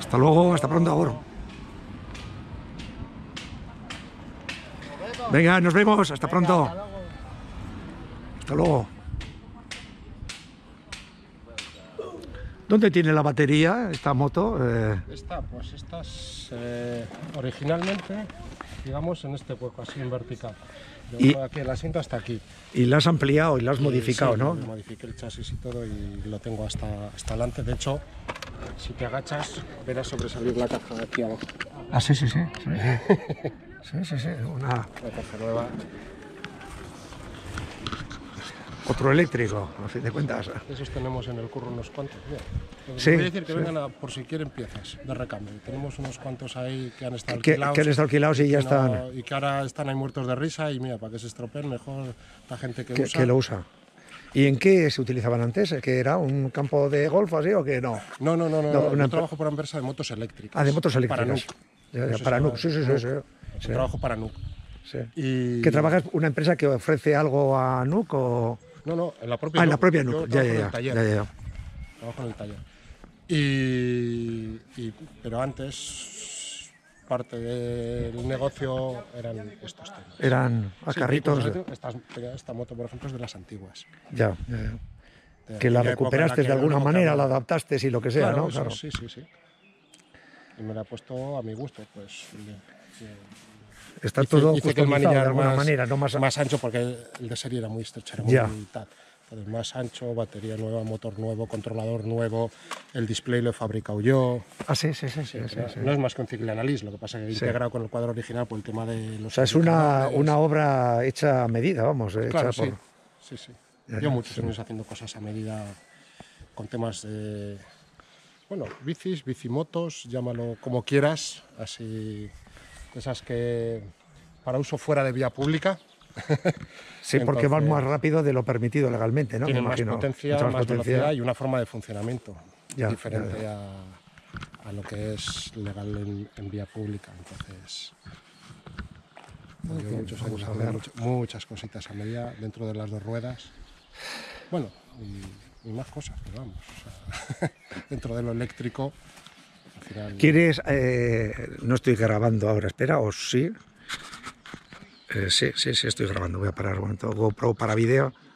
Hasta luego, hasta pronto, Agur. Venga, nos vemos, hasta pronto. Hasta luego. ¿Dónde tiene la batería esta moto? Pues estas originalmente, digamos, en este hueco, así en vertical. Yo aquí el asiento hasta aquí. Y la has ampliado y la has modificado, sí, ¿no? Modifiqué el chasis y todo y lo tengo hasta adelante. De hecho, si te agachas, verás sobresalir la caja de aquí abajo. Ah, sí. Sí, una... La caja nueva. Otro eléctrico, a fin de cuentas. Esos tenemos en el curro unos cuantos. Mira, Sí, voy a decir que sí. vengan por si quieren piezas de recambio. Tenemos unos cuantos ahí que han estado Que alquilados. han estado alquilados y ya están... Y que ahora están ahí muertos de risa y mira, para que se estropeen mejor la gente que usa. Que lo usa. ¿Y en qué se utilizaban antes? ¿Que era un campo de golf así o que no? No. una Yo trabajo para una empresa de motos eléctricas. Ah, de motos eléctricas. Para NUC. Para NUC, sí. Yo trabajo para NUC. Sí. Y... ¿Que trabajas una empresa que ofrece algo a NUC o...? No, en la propia NUC. En la propia NUC, Yo ya. trabajo en el taller. Trabajo en el taller. Pero antes, parte del negocio eran estos temas. Eran carritos. Esta moto, por ejemplo, es de las antiguas. Ya. Que la recuperaste de alguna manera, la adaptaste y lo que sea, claro, ¿no? Eso, Claro. Sí. Y me la he puesto a mi gusto, pues. Está todo hice que el customizado manillar de alguna más, manera, no más ancho, porque el de serie era muy estrecho, era muy tal. Entonces, más ancho, batería nueva, motor nuevo, controlador nuevo, el display lo he fabricado yo. Ah, sí. No es más que un Cycle Analyse, lo que pasa es que integrado con el cuadro original por el tema de los... O sea, es una obra hecha a medida, vamos. Claro, hecha sí. Yo muchos años haciendo cosas a medida con temas de... Bueno, bicimotos, llámalo como quieras, así... Esas que para uso fuera de vía pública. Sí, porque Entonces, van más rápido de lo permitido legalmente, ¿no? Tienen más potencia, más velocidad y una forma de funcionamiento diferente a lo que es legal en vía pública. Entonces, llevo muchos años haciendo muchas cositas a medida dentro de las dos ruedas. Bueno, y más cosas, pero vamos. O sea, dentro de lo eléctrico. ¿Quieres? No estoy grabando ahora, espera, o sí. Sí, estoy grabando. Voy a parar un momento. GoPro para vídeo.